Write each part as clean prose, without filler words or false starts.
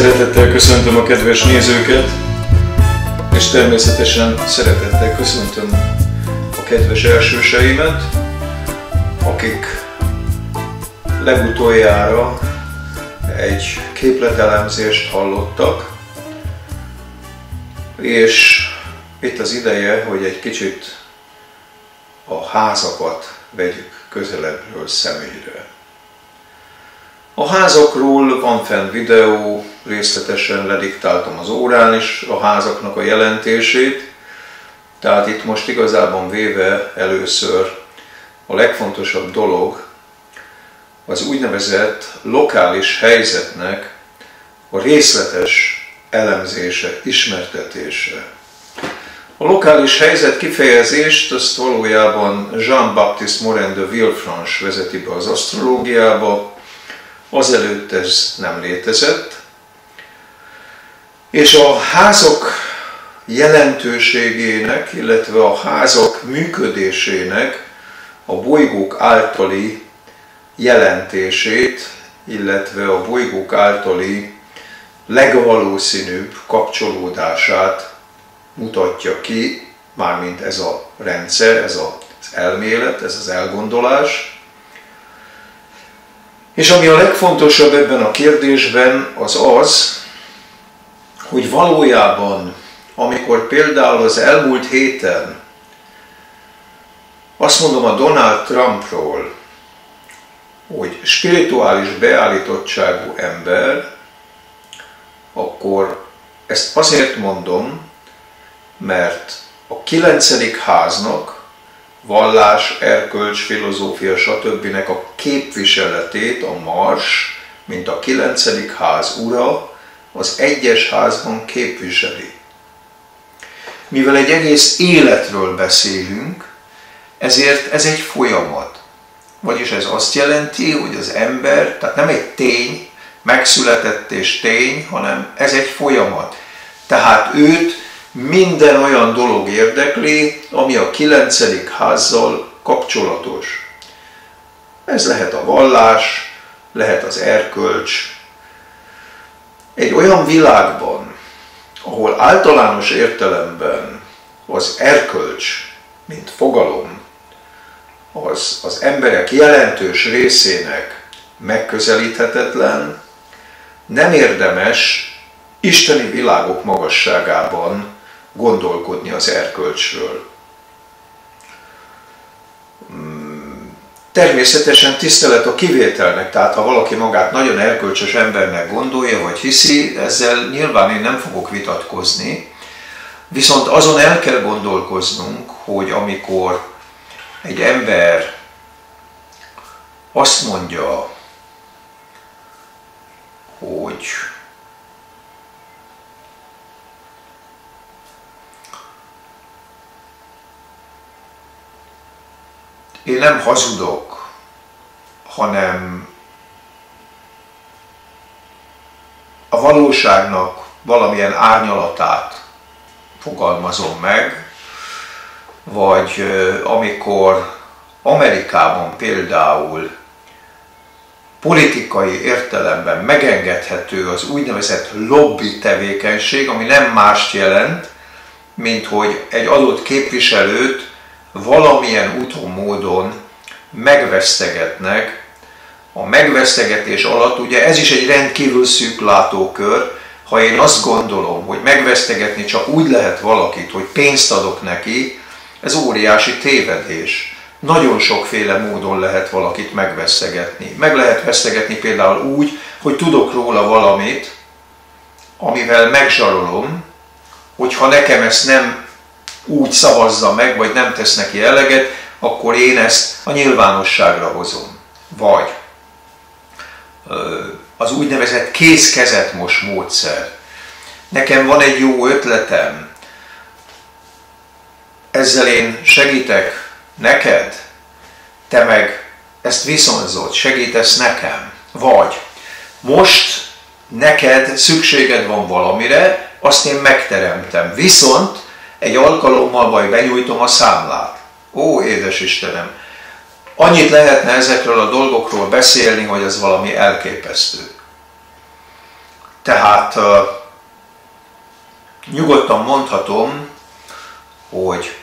Szeretettel köszöntöm a kedves nézőket, és természetesen szeretettel köszöntöm a kedves elsőseimet, akik legutoljára egy képletelemzést hallottak, és itt az ideje, hogy egy kicsit a házakat vegyük közelebbről szemügyre. A házakról van fenn videó, részletesen lediktáltam az órán is a házaknak a jelentését, tehát itt most igazából véve először a legfontosabb dolog az úgynevezett lokális helyzetnek a részletes elemzése, ismertetése. A lokális helyzet kifejezést azt valójában Jean-Baptiste Morin de Villefranche vezeti be az asztrológiába, azelőtt ez nem létezett, és a házak jelentőségének, illetve a házak működésének a bolygók általi jelentését, illetve a bolygók általi legvalószínűbb kapcsolódását mutatja ki, mármint ez a rendszer, ez az elmélet, ez az elgondolás. És ami a legfontosabb ebben a kérdésben az, hogy valójában, amikor például az elmúlt héten azt mondom a Donald Trumpról, hogy spirituális beállítottságú ember, akkor ezt azért mondom, mert a 9. háznak, vallás, erkölcs, filozófia, stb. A képviseletét a Mars, mint a 9. ház ura, az 1-es házban képviseli. Mivel egy egész életről beszélünk, ezért ez egy folyamat. Vagyis ez azt jelenti, hogy az ember, tehát nem egy tény, megszületett és tény, hanem ez egy folyamat. Tehát őt minden olyan dolog érdekli, ami a 9. házzal kapcsolatos. Ez lehet a vallás, lehet az erkölcs. Egy olyan világban, ahol általános értelemben az erkölcs, mint fogalom, az emberek jelentős részének megközelíthetetlen, nem érdemes isteni világok magasságában gondolkodni az erkölcsről. Természetesen tisztelet a kivételnek, tehát ha valaki magát nagyon erkölcsös embernek gondolja, vagy hiszi, ezzel nyilván én nem fogok vitatkozni, viszont azon el kell gondolkoznunk, hogy amikor egy ember azt mondja, hogy én nem hazudok, hanem a valóságnak valamilyen árnyalatát fogalmazom meg, vagy amikor Amerikában például politikai értelemben megengedhető az úgynevezett lobby tevékenység, ami nem mást jelent, mint hogy egy adott képviselőt valamilyen úton, módon megvesztegetnek. A megvesztegetés alatt ugye ez is egy rendkívül szűk látókör. Ha én azt gondolom, hogy megvesztegetni csak úgy lehet valakit, hogy pénzt adok neki, ez óriási tévedés. Nagyon sokféle módon lehet valakit megvesztegetni. Meg lehet vesztegetni például úgy, hogy tudok róla valamit, amivel megzsarolom, hogyha nekem ezt nem úgy szavazza meg, vagy nem tesz neki eleget, akkor én ezt a nyilvánosságra hozom. Vagy az úgynevezett kéz-kezet-mos módszer. Nekem van egy jó ötletem, ezzel én segítek neked, te meg ezt viszonzod, segítesz nekem. Vagy most neked szükséged van valamire, azt én megteremtem, viszont egy alkalommal majd benyújtom a számlát. Ó, édes Istenem! Annyit lehetne ezekről a dolgokról beszélni, hogy ez valami elképesztő. Tehát nyugodtan mondhatom, hogy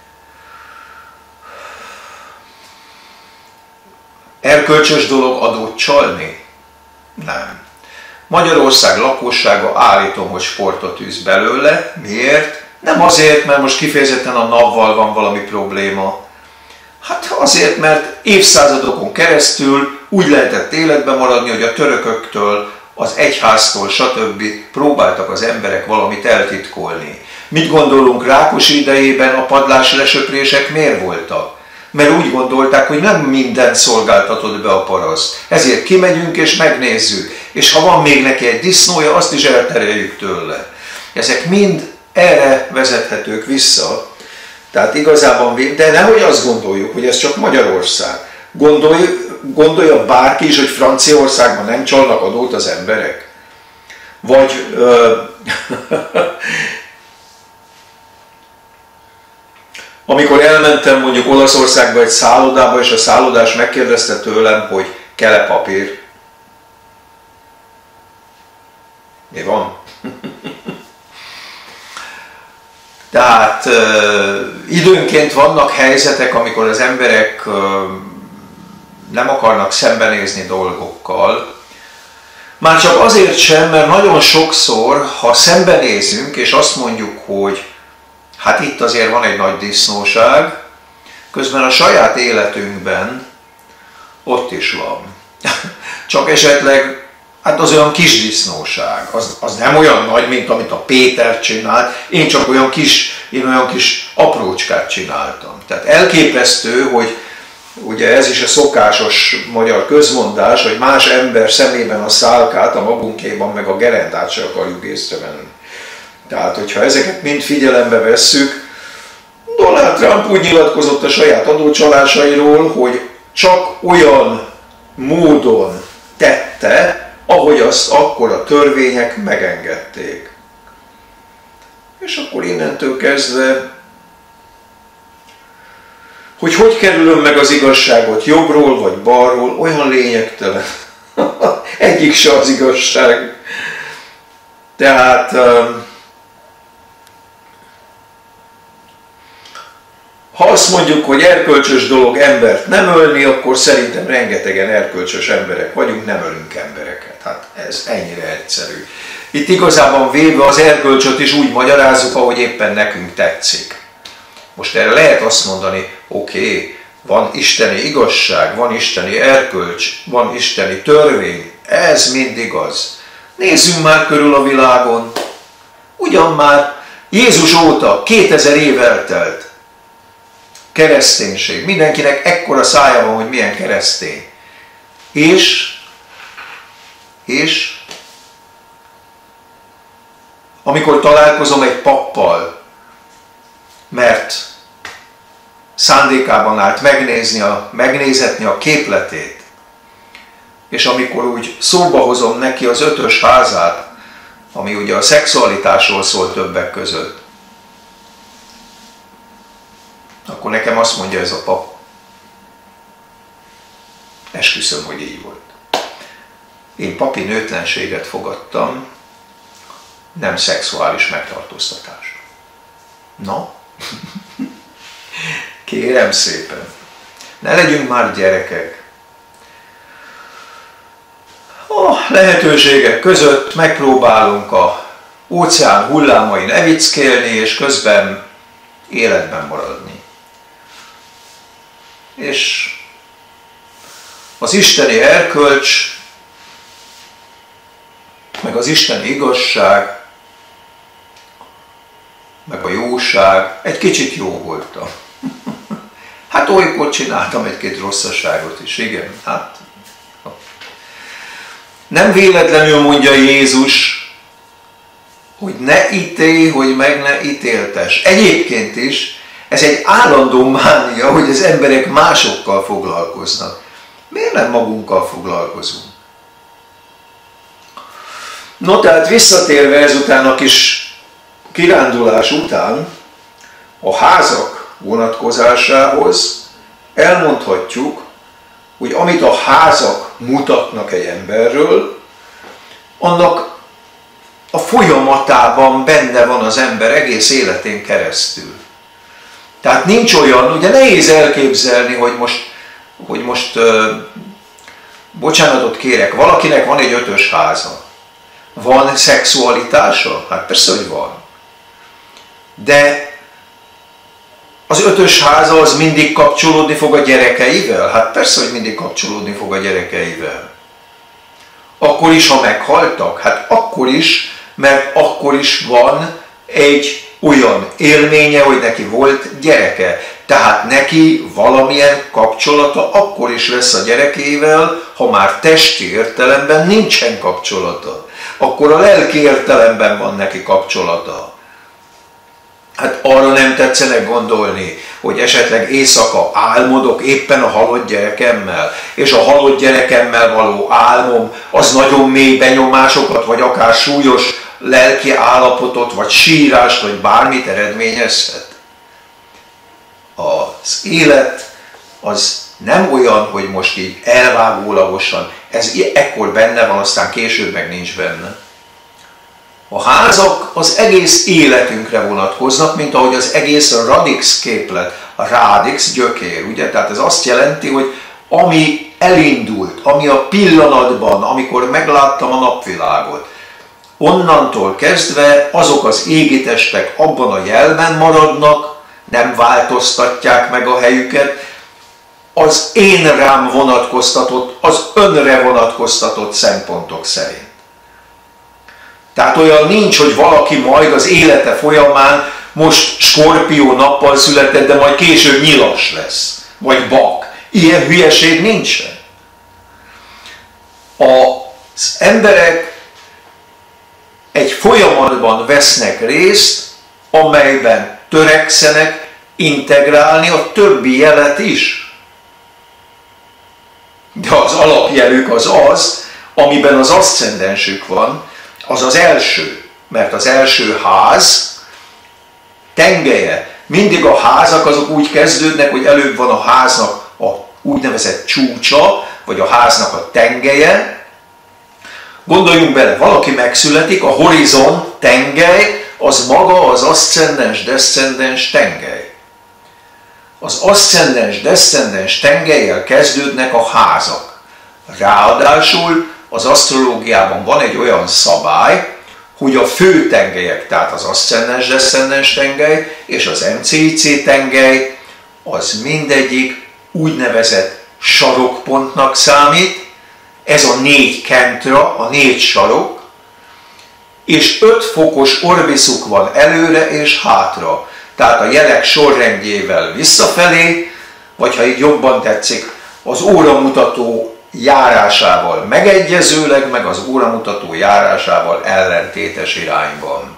erkölcsös dolog adót csalni? Nem. Magyarország lakossága állítom, hogy sportot űz belőle. Miért? Nem azért, mert most kifejezetten a NAV-val van valami probléma. Hát azért, mert évszázadokon keresztül úgy lehetett életben maradni, hogy a törököktől, az egyháztól, stb. Próbáltak az emberek valamit eltitkolni. Mit gondolunk Rákosi idejében a padlás lesöprések miért voltak? Mert úgy gondolták, hogy nem mindent szolgáltatott be a paraszt. Ezért kimegyünk és megnézzük. És ha van még neki egy disznója, azt is eltereljük tőle. Ezek mind erre vezethetők vissza. Tehát igazában, de nehogy azt gondoljuk, hogy ez csak Magyarország. Gondolja bárki is, hogy Franciaországban nem csalnak adót az emberek? Vagy amikor elmentem mondjuk Olaszországba egy szállodába, és a szállodás megkérdezte tőlem, hogy kell-e papír? Mi van? Tehát időnként vannak helyzetek, amikor az emberek nem akarnak szembenézni dolgokkal. Már csak azért sem, mert nagyon sokszor, ha szembenézünk, és azt mondjuk, hogy hát itt azért van egy nagy disznóság, közben a saját életünkben ott is van. Csak esetleg, hát az olyan kis disznóság, az nem olyan nagy, mint amit a Péter csinált, én csak olyan kis aprócskát csináltam. Tehát elképesztő, hogy ugye ez is a szokásos magyar közmondás, hogy más ember szemében a szálkát, a magunkéban meg a gerendát se akarjuk észrevenni. Tehát, hogyha ezeket mind figyelembe vesszük, Donald Trump úgy nyilatkozott a saját adócsalásairól, hogy csak olyan módon tette, ahogy azt akkor a törvények megengedték. És akkor innentől kezdve, hogy kerülöm meg az igazságot jobbról vagy balról, olyan lényegtelen. Egyik se az igazság. Tehát ha azt mondjuk, hogy erkölcsös dolog embert nem ölni, akkor szerintem rengetegen erkölcsös emberek vagyunk, nem ölünk embereket. Hát ez ennyire egyszerű. Itt igazában véve az erkölcsöt is úgy magyarázzuk, ahogy éppen nekünk tetszik. Most erre lehet azt mondani, oké, van isteni igazság, van isteni erkölcs, van isteni törvény, ez mind igaz. Nézzünk már körül a világon. Ugyan már Jézus óta 2000 év eltelt. Kereszténység. Mindenkinek ekkora szája van, hogy milyen keresztény. És amikor találkozom egy pappal, mert szándékában állt megnézetni a képletét, és amikor úgy szóba hozom neki az 5-ös házát, ami ugye a szexualitásról szól többek között, akkor nekem azt mondja ez a pap, esküszöm, hogy így volt. Én papi nőtlenséget fogadtam, nem szexuális megtartóztatást. Na? Kérem szépen, ne legyünk már gyerekek. A lehetőségek között megpróbálunk a óceán hullámain evickélni, és közben életben maradni. És az isteni erkölcs, meg az isteni igazság, meg a jóság, egy kicsit jó voltam. Hát olykor csináltam egy-két rosszaságot is, igen. Hát. Nem véletlenül mondja Jézus, hogy ne ítélj, hogy meg ne ítéltes. Egyébként is ez egy állandó mánia, hogy az emberek másokkal foglalkoznak. Miért nem magunkkal foglalkozunk? No, tehát visszatérve ezután a kis kirándulás után a házak vonatkozásához elmondhatjuk, hogy amit a házak mutatnak egy emberről, annak a folyamatában benne van az ember egész életén keresztül. Tehát nincs olyan, ugye nehéz elképzelni, hogy most bocsánatot kérek, valakinek van egy 5-ös háza. Van szexualitása? Hát persze, hogy van. De az 5-ös háza az mindig kapcsolódni fog a gyerekeivel? Hát persze, hogy mindig kapcsolódni fog a gyerekeivel. Akkor is, ha meghaltak? Hát akkor is, mert akkor is van egy olyan élménye, hogy neki volt gyereke. Tehát neki valamilyen kapcsolata akkor is lesz a gyerekével, ha már testi értelemben nincsen kapcsolata. Akkor a lelki értelemben van neki kapcsolata. Hát arra nem tetszenek gondolni, hogy esetleg éjszaka álmodok éppen a halott gyerekemmel, és a halott gyerekemmel való álmom az nagyon mély benyomásokat, vagy akár súlyos lelki állapotot, vagy sírást, vagy bármit eredményezhet. Az élet az nem olyan, hogy most így elvágólagosan, ez ekkor benne van, aztán később meg nincs benne. A házak az egész életünkre vonatkoznak, mint ahogy az egész radix képlet, a radix gyökér, ugye? Tehát ez azt jelenti, hogy ami elindult, ami a pillanatban, amikor megláttam a napvilágot, onnantól kezdve azok az égi testek abban a jelben maradnak, nem változtatják meg a helyüket, az én rám vonatkoztatott, az önre vonatkoztatott szempontok szerint. Tehát olyan nincs, hogy valaki majd az élete folyamán most skorpió nappal született, de majd később nyilas lesz, vagy bak. Ilyen hülyeség nincsen. Az emberek egy folyamatban vesznek részt, amelyben törekszenek integrálni a többi jelet is. De az alapjelük az, amiben az aszcendensük van, az az első, mert az első ház tengelye. Mindig a házak azok úgy kezdődnek, hogy előbb van a háznak a úgynevezett csúcsa, vagy a háznak a tengelye. Gondoljunk bele, valaki megszületik, a horizont tengely, az maga az aszcendens-deszcendens tengely. Az aszcendens-deszcendens tengellyel kezdődnek a házak. Ráadásul az asztrológiában van egy olyan szabály, hogy a fő tengelyek, tehát az aszcendens-deszcendens tengely és az MCIC tengely, az mindegyik úgynevezett sarokpontnak számít, ez a 4 kentra, a 4 sarok, és 5 fokos orbiszuk van előre és hátra. Tehát a jelek sorrendjével visszafelé, vagy ha így jobban tetszik, az óramutató járásával megegyezőleg, meg az óramutató járásával ellentétes irányban.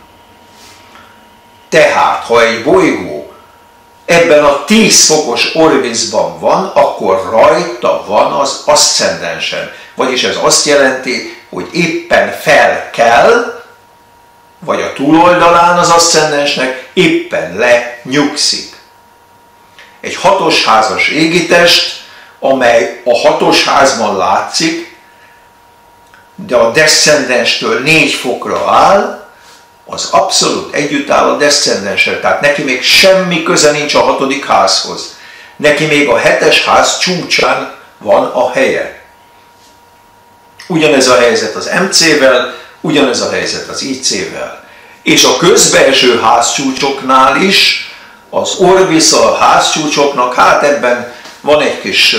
Tehát, ha egy bolygó ebben a 10 fokos orbiszban van, akkor rajta van az aszcendensen. Vagyis ez azt jelenti, hogy éppen fel kell, vagy a túloldalán az aszcendensnek éppen lenyugszik. Egy 6-os házas égitest, amely a 6-os házban látszik, de a deszcendenstől 4 fokra áll, az abszolút együtt áll a deszcendenssel. Tehát neki még semmi köze nincs a 6. házhoz. Neki még a 7-es ház csúcsán van a helye. Ugyanez a helyzet az MC-vel, ugyanez a helyzet az IC-vel. És a közbeeső házcsúcsoknál is, az orbisz a házcsúcsoknak, hát ebben van egy kis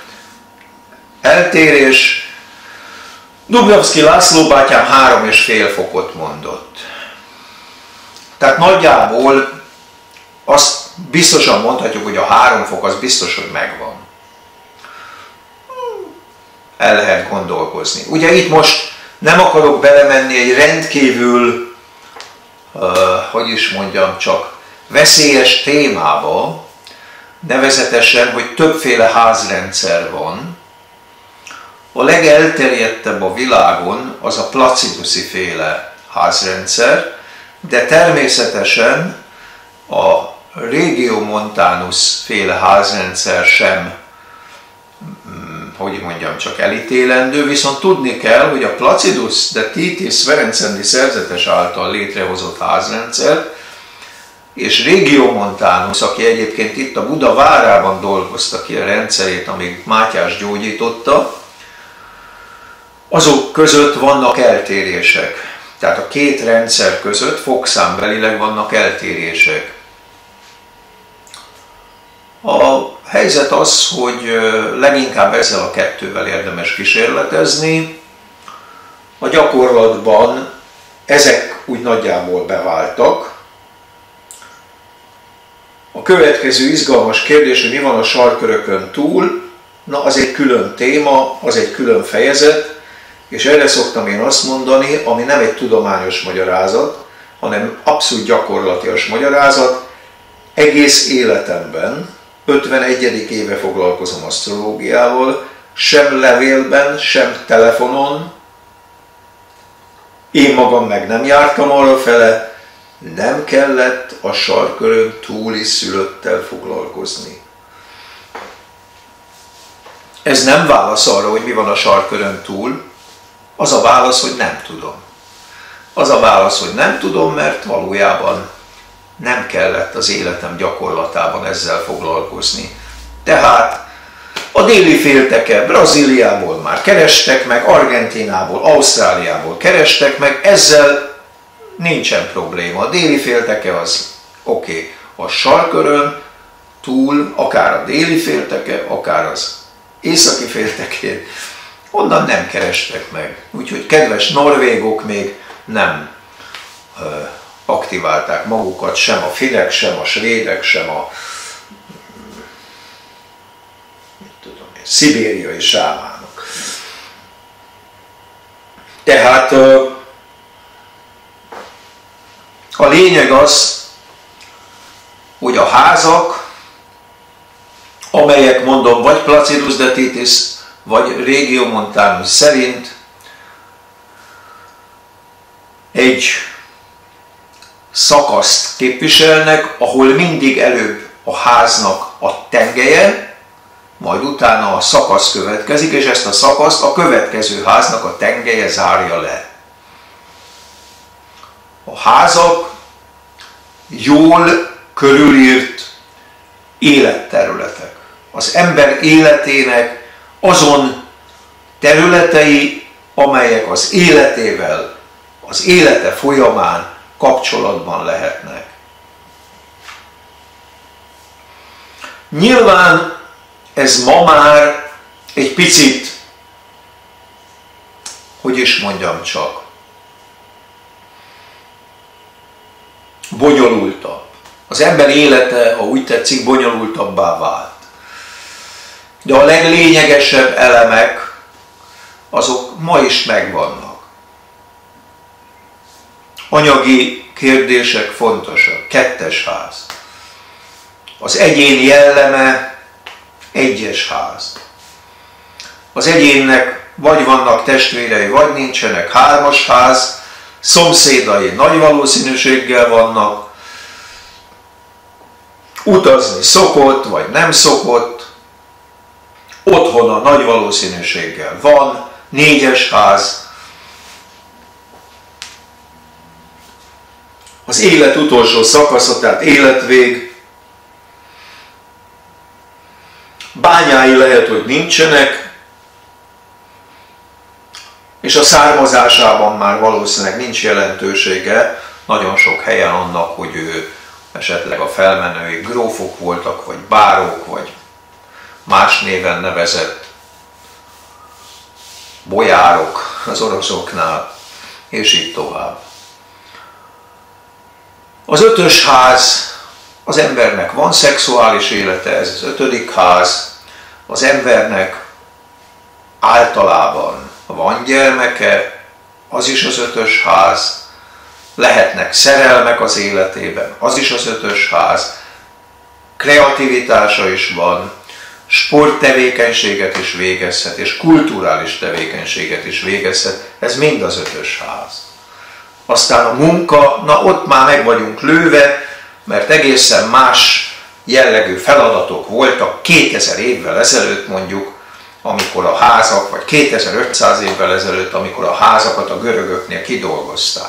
eltérés. Dubnyavszky László bátyám 3,5 fokot mondott. Tehát nagyjából azt biztosan mondhatjuk, hogy a 3 fok az biztos, hogy megvan. El lehet gondolkozni. Ugye itt most nem akarok belemenni egy rendkívül, hogy is mondjam, csak veszélyes témába, nevezetesen, hogy többféle házrendszer van. A legelterjedtebb a világon az a Placiduszi féle házrendszer, de természetesen a Regiomontanus féle házrendszer sem hogy mondjam, csak elítélendő, viszont tudni kell, hogy a Placidus de Titis Ferencendi szerzetes által létrehozott házrendszer, és Regiomontanus, aki egyébként itt a Buda várában dolgozta ki a rendszerét, amíg Mátyás gyógyította, azok között vannak eltérések. Tehát a két rendszer között fogszámbelileg vannak eltérések. A helyzet az, hogy leginkább ezzel a kettővel érdemes kísérletezni. A gyakorlatban ezek úgy nagyjából beváltak. A következő izgalmas kérdés, hogy mi van a sarkkörökön túl, na az egy külön téma, az egy külön fejezet, és erre szoktam én azt mondani, ami nem egy tudományos magyarázat, hanem abszolút gyakorlatias magyarázat. Egész életemben, 51. éve foglalkozom asztrológiával, sem levélben, sem telefonon, én magam meg nem jártam arra fele, nem kellett a sarkkörön túli szülöttel foglalkozni. Ez nem válasz arra, hogy mi van a sarkkörön túl, az a válasz, hogy nem tudom. Az a válasz, hogy nem tudom, mert valójában nem kellett az életem gyakorlatában ezzel foglalkozni. Tehát a déli félteke Brazíliából már kerestek meg, Argentínából, Ausztráliából kerestek meg, ezzel nincsen probléma. A déli félteke az oké. A sarkkörön túl, akár a déli félteke, akár az északi féltekén, onnan nem kerestek meg. Úgyhogy kedves norvégok még nem aktiválták magukat, sem a finnek, sem a svédek, sem a szibériai sámánok. Tehát a lényeg az, hogy a házak, amelyek mondom vagy Placidus de Titis, vagy Regiomontanus szerint egy szakaszt képviselnek, ahol mindig előbb a háznak a tengelye, majd utána a szakasz következik, és ezt a szakaszt a következő háznak a tengelye zárja le. A házak jól körülírt életterületek. Az ember életének azon területei, amelyek az életével, az élete folyamán kapcsolatban lehetnek. Nyilván ez ma már egy picit, hogy is mondjam csak, bonyolultabb. Az ember élete, ha úgy tetszik, bonyolultabbá vált. De a leglényegesebb elemek, azok ma is megvannak. Anyagi kérdések fontosak. 2. ház. Az egyén jelleme, 1. ház. Az egyénnek vagy vannak testvérei, vagy nincsenek, 3. ház. Szomszédai nagy valószínűséggel vannak. Utazni szokott, vagy nem szokott. Otthona nagy valószínűséggel van, 4. ház. Az élet utolsó szakasza, tehát életvég. Bányái lehet, hogy nincsenek, és a származásában már valószínűleg nincs jelentősége. Nagyon sok helyen annak, hogy ő esetleg a felmenői grófok voltak, vagy bárók, vagy más néven nevezett bojárok az oroszoknál, és így tovább. Az 5. ház, az embernek van szexuális élete, ez az 5. ház, az embernek általában van gyermeke, az is az 5. ház, lehetnek szerelmek az életében, az is az 5. ház, kreativitása is van, sporttevékenységet is végezhet, és kulturális tevékenységet is végezhet, ez mind az 5. ház. Aztán a munka, na ott már meg vagyunk lőve, mert egészen más jellegű feladatok voltak 2000 évvel ezelőtt mondjuk, amikor a házak, vagy 2500 évvel ezelőtt, amikor a házakat a görögöknél kidolgozták.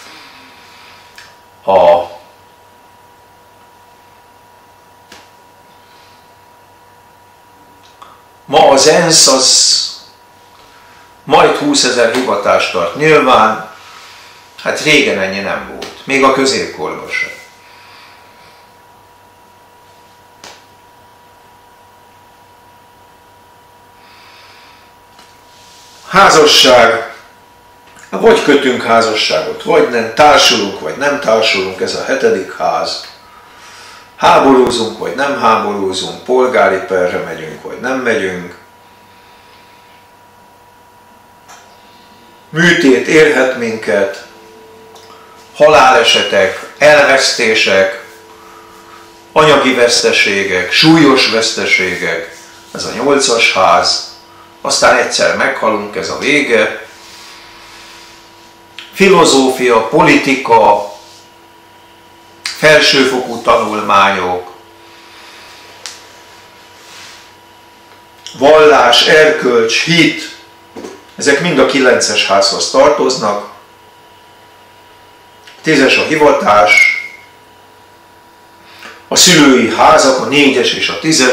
Ma az ENSZ az majd 20 000 hivatást tart nyilván, hát régen ennyi nem volt, még a középkorban sem. Házasság, vagy kötünk házasságot, vagy nem, társulunk, vagy nem társulunk, ez a 7. ház. Háborúzunk, vagy nem háborúzunk, polgári perre megyünk, vagy nem megyünk. Műtét érhet minket, halálesetek, elvesztések, anyagi veszteségek, súlyos veszteségek, ez a 8. ház. Aztán egyszer meghalunk, ez a vége. Filozófia, politika, felsőfokú tanulmányok, vallás, erkölcs, hit, ezek mind a 9. házhoz tartoznak. 10. a hivatás, a szülői házak, a 4. és a 10.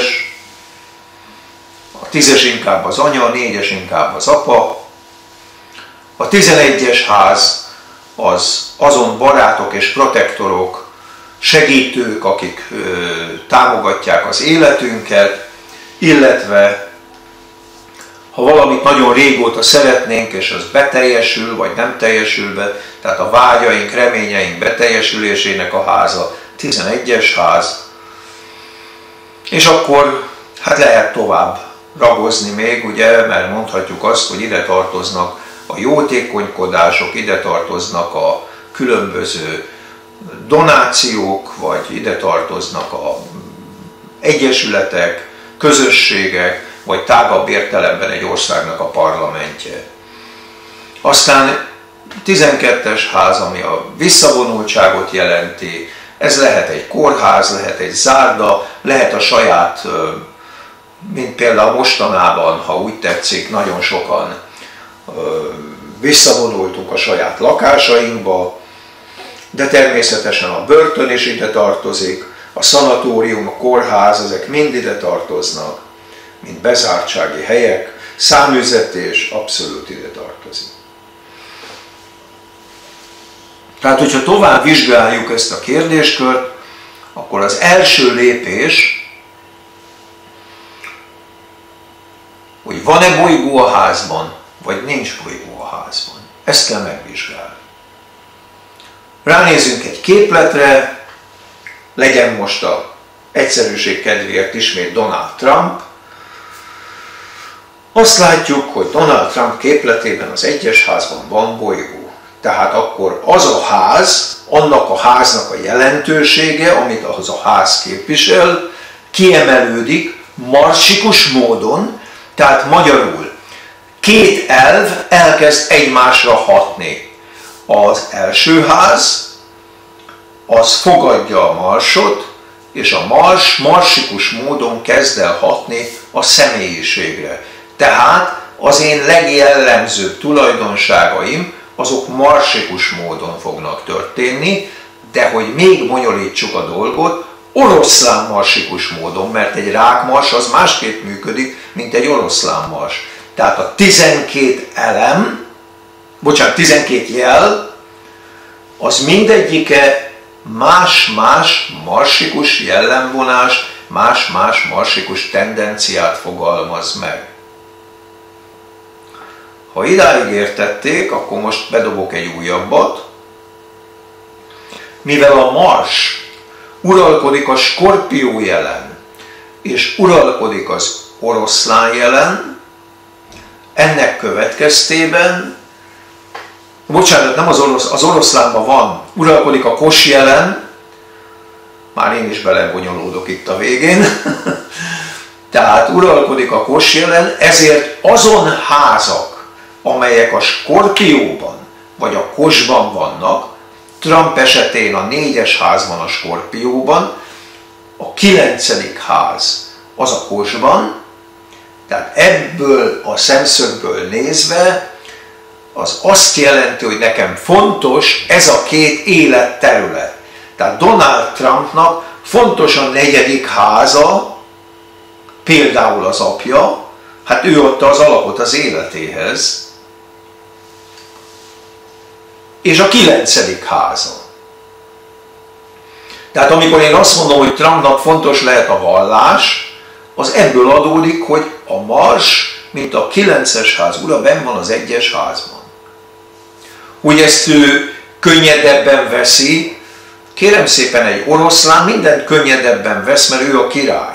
A 10. inkább az anya, a 4. inkább az apa. A 11. ház az azon barátok és protektorok, segítők, akik támogatják az életünket, illetve ha valamit nagyon régóta szeretnénk, és az beteljesül, vagy nem teljesül be, tehát a vágyaink, reményeink beteljesülésének a háza, 11. ház, és akkor hát lehet tovább ragozni még, ugye, mert mondhatjuk azt, hogy ide tartoznak a jótékonykodások, ide tartoznak a különböző donációk, vagy ide tartoznak a egyesületek, közösségek, vagy tágabb értelemben egy országnak a parlamentje. Aztán 12. ház, ami a visszavonultságot jelenti, ez lehet egy kórház, lehet egy zárda, lehet a saját, mint például mostanában, ha úgy tetszik, nagyon sokan visszavonultunk a saját lakásainkba, de természetesen a börtön is ide tartozik, a szanatórium, a kórház, ezek mind ide tartoznak, mint bezártsági helyek, száműzetés abszolút ide tartozik. Tehát, hogyha tovább vizsgáljuk ezt a kérdéskört, akkor az első lépés, hogy van-e bolygó a házban, vagy nincs bolygó a házban. Ezt kell megvizsgálni. Ránézünk egy képletre, legyen most a egyszerűség kedvéért ismét Donald Trump. Azt látjuk, hogy Donald Trump képletében az 1. házban van bolygó. Tehát akkor az a ház, annak a háznak a jelentősége, amit az a ház képvisel, kiemelődik marsikus módon, tehát magyarul 2 elv elkezd egymásra hatni. Az első ház, az fogadja a marsot, és a mars marsikus módon kezd el hatni a személyiségre. Tehát az én legjellemzőbb tulajdonságaim, azok marsikus módon fognak történni, de hogy még bonyolítsuk a dolgot, oroszlán marsikus módon, mert egy rákmars az másképp működik, mint egy oroszlán mars. Tehát a 12 jel, az mindegyike más-más marsikus jellemvonást, más-más marsikus tendenciát fogalmaz meg. Ha idáig értették, akkor most bedobok egy újabbat. Mivel a Mars uralkodik a Skorpió jelen, és uralkodik az Oroszlán jelen, ennek következtében, bocsánat, nem az Oroszlánban van, uralkodik a Kos jelen, már én is belebonyolódok itt a végén, tehát uralkodik a Kos jelen, ezért azon házak, amelyek a Skorpióban vagy a Kosban vannak, Trump esetén a 4. házban a Skorpióban, a 9. ház az a Kosban, Tehát ebből a szemszögből nézve az azt jelenti, hogy nekem fontos ez a két életterület. Tehát Donald Trumpnak fontos a negyedik háza, például az apja, hát ő adta az alapot az életéhez, és a 9. háza. Tehát amikor én azt mondom, hogy Trumpnak fontos lehet a vallás, az ebből adódik, hogy a Mars, mint a 9. ház ura, benn van az 1. házban. Hogy ezt ő könnyedebben veszi, kérem szépen, egy oroszlán mindent könnyedebben vesz, mert ő a király.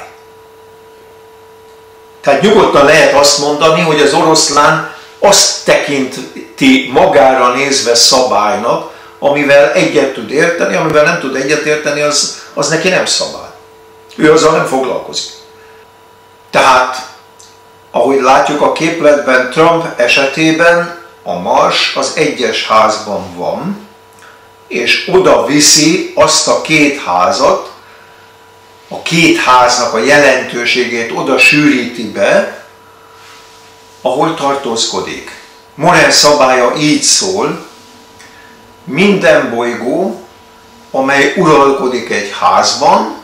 Tehát nyugodtan lehet azt mondani, hogy az oroszlán azt tekinti magára nézve szabálynak, amivel egyet tud érteni, amivel nem tud egyet érteni, az neki nem szabály. Ő azzal nem foglalkozik. Tehát, ahogy látjuk a képletben, Trump esetében a Mars az 1. házban van, és oda viszi azt a két házat, a két háznak a jelentőségét oda sűríti be, ahol tartózkodik. Morel szabálya így szól: minden bolygó, amely uralkodik egy házban,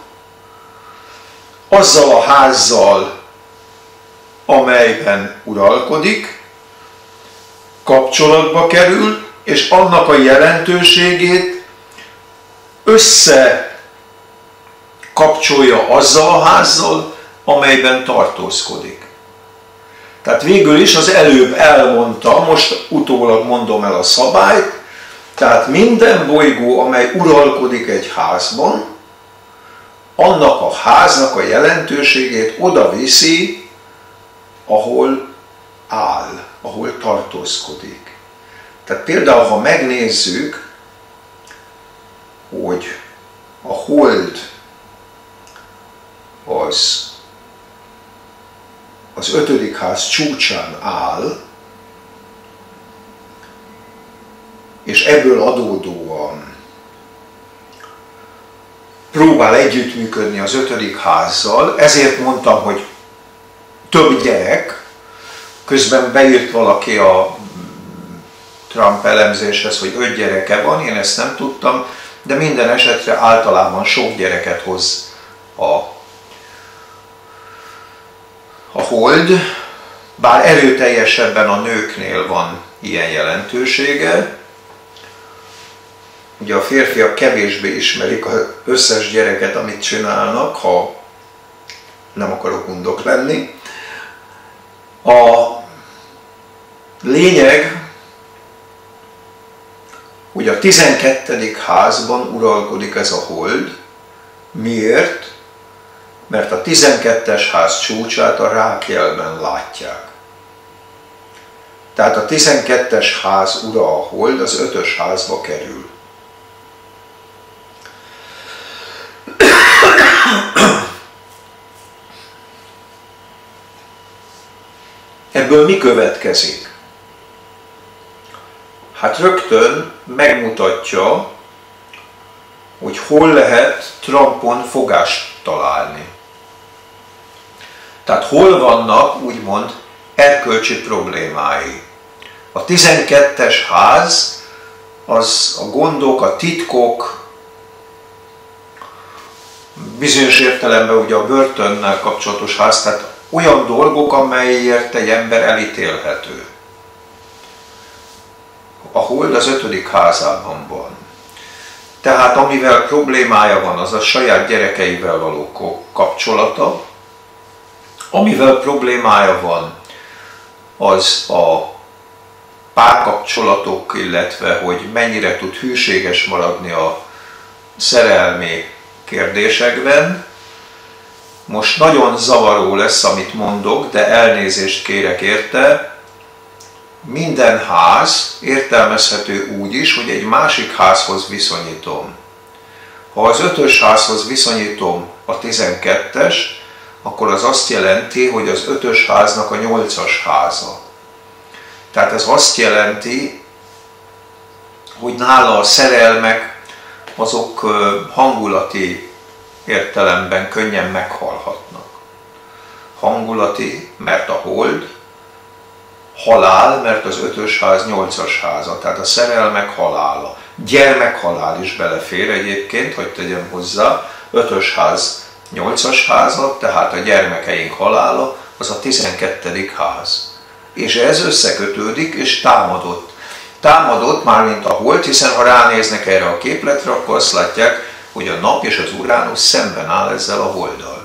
azzal a házzal, amelyben uralkodik, kapcsolatba kerül, és annak a jelentőségét összekapcsolja azzal a házzal, amelyben tartózkodik. Tehát végül is az előbb elmondta, most utólag mondom el a szabályt, tehát minden bolygó, amely uralkodik egy házban, annak a háznak a jelentőségét oda viszi, ahol áll, ahol tartózkodik. Tehát például, ha megnézzük, hogy a hold az 5. ház csúcsán áll, és ebből adódóan próbál együttműködni az 5. házzal, ezért mondtam, hogy több gyerek, közben beírt valaki a Trump elemzéshez, hogy 5 gyereke van, én ezt nem tudtam, de minden esetre általában sok gyereket hoz a hold, bár erőteljesebben a nőknél van ilyen jelentősége. Ugye a férfiak kevésbé ismerik az összes gyereket, amit csinálnak, ha nem akarok undok lenni. A lényeg, hogy a 12. házban uralkodik ez a hold. Miért? Mert a 12. ház csúcsát a rákjelben látják. Tehát a 12. ház ura, a hold, az 5. házba kerül. Ebből mi következik? Hát rögtön megmutatja, hogy hol lehet Trumpon fogást találni. Tehát hol vannak úgymond erkölcsi problémái. A 12. ház az a gondok, a titkok, bizonyos értelemben ugye a börtönnel kapcsolatos ház, tehát olyan dolgok, amelyért egy ember elítélhető. A hold az 5. házában van. Tehát amivel problémája van, az a saját gyerekeivel való kapcsolata. Amivel problémája van, az a párkapcsolatok, illetve hogy mennyire tud hűséges maradni a szerelmi kérdésekben. Most nagyon zavaró lesz, amit mondok, de elnézést kérek érte. Minden ház értelmezhető úgy is, hogy egy másik házhoz viszonyítom. Ha az 5. házhoz viszonyítom a 12-es, akkor az azt jelenti, hogy az 5. háznak a 8. háza. Tehát ez azt jelenti, hogy nála a szerelmek azok hangulati értelemben könnyen meghalhatnak. hangulati, mert a hold, halál, mert az 5-ös ház 8-as háza, tehát a szerelmek halála. Gyermekhalál is belefér egyébként, hogy tegyem hozzá, 5-ös ház 8-as háza, tehát a gyermekeink halála, az a 12. ház. És ez összekötődik és támadott. Támadott mármint a hold, hiszen ha ránéznek erre a képletre, akkor azt látják, hogy a nap és az Uránusz szemben áll ezzel a holddal.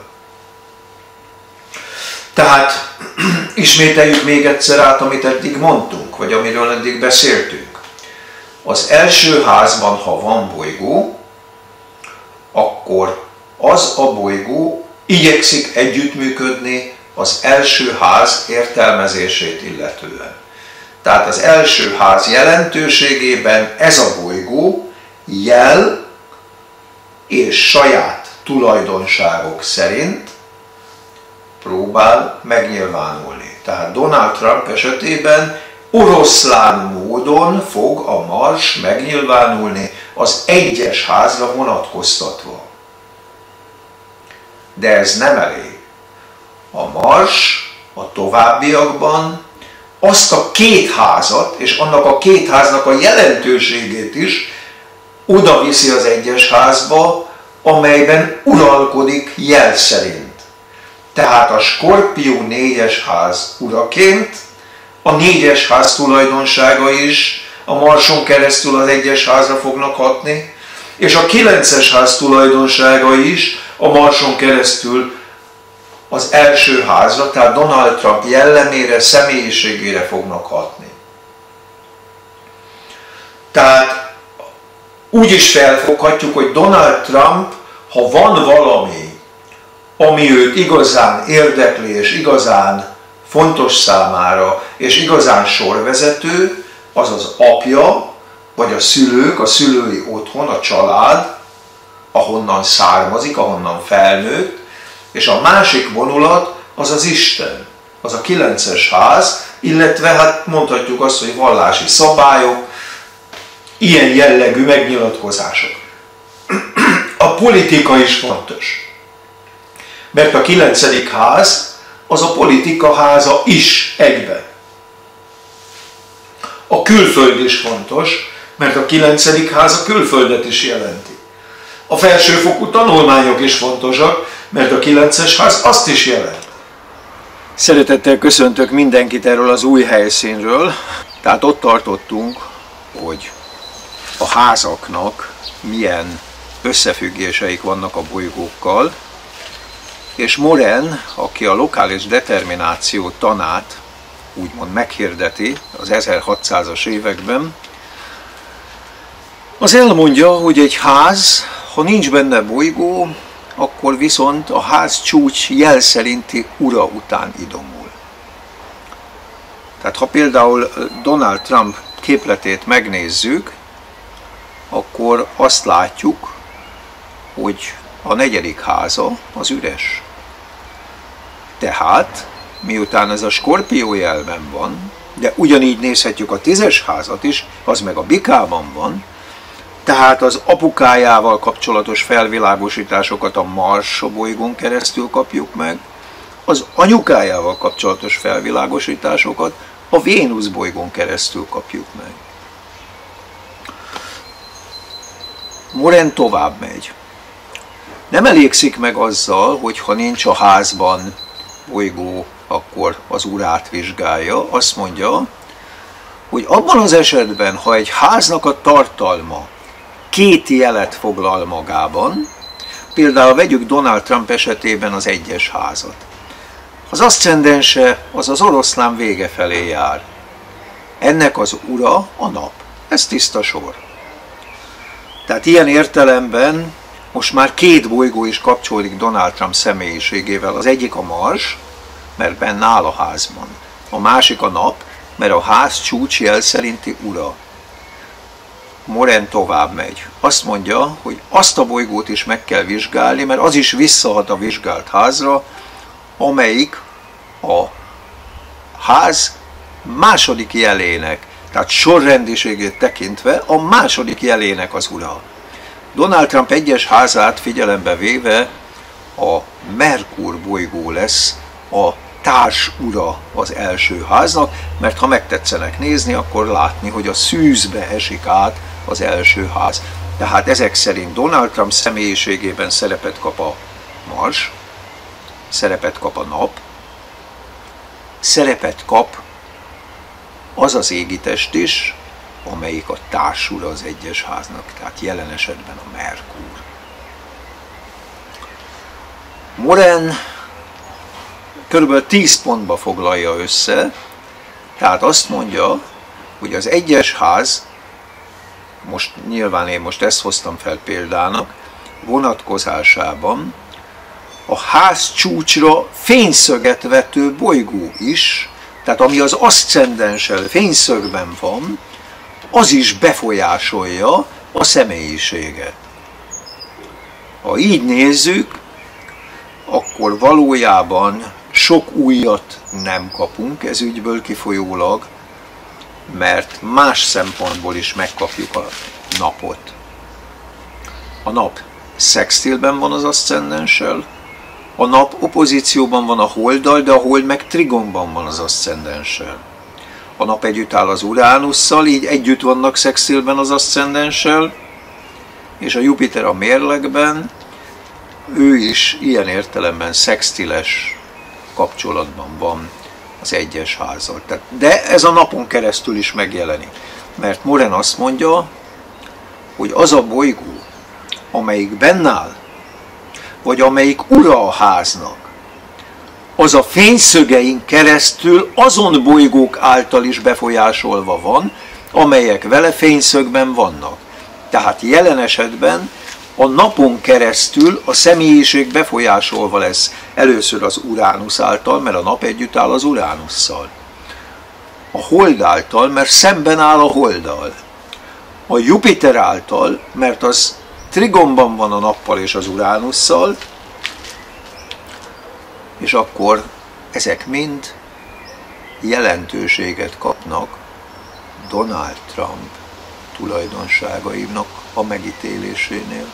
Tehát ismételjük még egyszer át, amit eddig mondtunk, vagy amiről eddig beszéltünk. Az első házban, ha van bolygó, akkor az a bolygó igyekszik együttműködni az első ház értelmezését illetően. Tehát az első ház jelentőségében ez a bolygó jel és saját tulajdonságok szerint próbál megnyilvánulni. Tehát Donald Trump esetében oroszlán módon fog a Mars megnyilvánulni az 1-es házra vonatkoztatva. De ez nem elég. A Mars a továbbiakban azt a 2 házat, és annak a 2 háznak a jelentőségét is oda viszi az 1-es házba, amelyben uralkodik jel szerint. Tehát a Skorpió 4-es ház uraként a 4-es ház tulajdonsága is a Marson keresztül az 1-es házra fognak hatni, és a 9-es ház tulajdonsága is a Marson keresztül az első házra, tehát Donald Trump jellemére, személyiségére fognak hatni. Tehát úgy is felfoghatjuk, hogy Donald Trump, ha van valami, ami őt igazán érdekli, és igazán fontos számára, és igazán sorvezető, az az apja, vagy a szülők, a szülői otthon, a család, ahonnan származik, ahonnan felnőtt, és a másik vonulat az az Isten, az a 9-es ház, illetve hát mondhatjuk azt, hogy vallási szabályok, ilyen jellegű megnyilatkozások. A politika is fontos, mert a 9. ház az a politika háza is egyben. A külföld is fontos, mert a 9. ház a külföldet is jelenti. A felsőfokú tanulmányok is fontosak, mert a 9-es ház azt is jelent. Szeretettel köszöntök mindenkit erről az új helyszínről. Tehát ott tartottunk, hogy a házaknak milyen összefüggéseik vannak a bolygókkal, és Moren, aki a lokális determináció tanát úgymond meghirdeti az 1600-as években, az elmondja, hogy egy ház, ha nincs benne bolygó, akkor viszont a ház csúcs jel szerinti ura után idomul. Tehát ha például Donald Trump képletét megnézzük, akkor azt látjuk, hogy a 4. háza az üres. Tehát, miután ez a Skorpió jelben van, de ugyanígy nézhetjük a 10-es házat is, az meg a Bikában van, tehát az apukájával kapcsolatos felvilágosításokat a Mars bolygón keresztül kapjuk meg, az anyukájával kapcsolatos felvilágosításokat a Vénusz bolygón keresztül kapjuk meg. Moren tovább megy. Nem elégszik meg azzal, hogy ha nincs a házban bolygó, akkor az urát vizsgálja. Azt mondja, hogy abban az esetben, ha egy háznak a tartalma 2 jelet foglal magában, például vegyük Donald Trump esetében az 1-es házat. Az aszcendense az az oroszlán vége felé jár. Ennek az ura a nap. Ez tiszta sor. Tehát ilyen értelemben most már 2 bolygó is kapcsolódik Donald Trump személyiségével. Az egyik a Mars, mert benne áll a házban. A másik a nap, mert a ház csúcsjel szerinti ura. Moren tovább megy. Azt mondja, hogy azt a bolygót is meg kell vizsgálni, mert az is visszahat a vizsgált házra, amelyik a ház második jelének, tehát sorrendiségét tekintve a második jelének az ura. Donald Trump 1-es házát figyelembe véve a Merkur bolygó lesz a társura az első háznak, mert ha megtetszenek nézni, akkor látni, hogy a szűzbe esik át az első ház. Tehát ezek szerint Donald Trump személyiségében szerepet kap a Mars, szerepet kap a nap, szerepet kap az az égitest is, amelyik a társura az egyes háznak, tehát jelen esetben a Merkur. Moran kb. 10 pontba foglalja össze, tehát azt mondja, hogy az egyes ház, most nyilván én most ezt hoztam fel példának, vonatkozásában a ház csúcsra fényszöget vető bolygó is, tehát ami az aszcendenssel fényszögben van, az is befolyásolja a személyiséget. Ha így nézzük, akkor valójában sok újat nem kapunk ez ügyből kifolyólag, mert más szempontból is megkapjuk a napot. A nap szextilben van az aszcendenssel, a nap opozícióban van a holddal, de a hold meg trigonban van az aszcendenssel. A nap együtt áll az Uránusszal, így együtt vannak szextilben az aszcendenssel, és a Jupiter a mérlegben, ő is ilyen értelemben szextiles kapcsolatban van az egyes házzal. De ez a napon keresztül is megjelenik. Mert Moran azt mondja, hogy az a bolygó, amelyik bennáll, vagy amelyik ura a háznak, az a fényszögein keresztül azon bolygók által is befolyásolva van, amelyek vele fényszögben vannak. Tehát jelen esetben a napon keresztül a személyiség befolyásolva lesz először az Uránusz által, mert a nap együtt áll az Uránusszal. A hold által, mert szemben áll a holddal. A Jupiter által, mert az trigonban van a nappal és az Uránusszal, és akkor ezek mind jelentőséget kapnak Donald Trump tulajdonságainak a megítélésénél.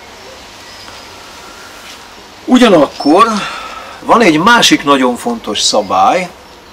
Ugyanakkor van egy másik nagyon fontos szabály,